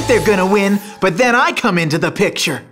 they're gonna win, but then I come into the picture.